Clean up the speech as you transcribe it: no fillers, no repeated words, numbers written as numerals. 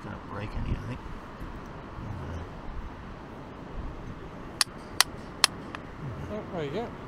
gonna break any, I think. Oh, there you go.